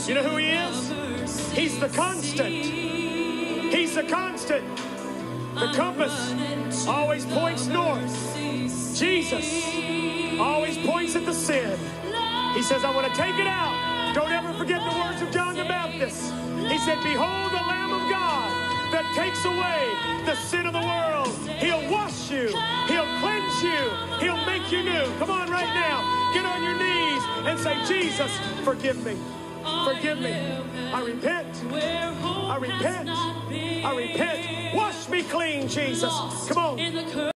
You know who he is? He's the constant. He's the constant. The compass always points north. Jesus always points at the sin. He says, I want to take it out. Don't ever forget the words of John the Baptist. He said, behold the Lamb of God that takes away the sin of the world. He'll wash you. He'll cleanse you. He'll make you new. Come on right now. Get on your knees and say, Jesus, forgive me. Forgive me. I repent. I repent. I repent. Wash me clean, Jesus. Come on.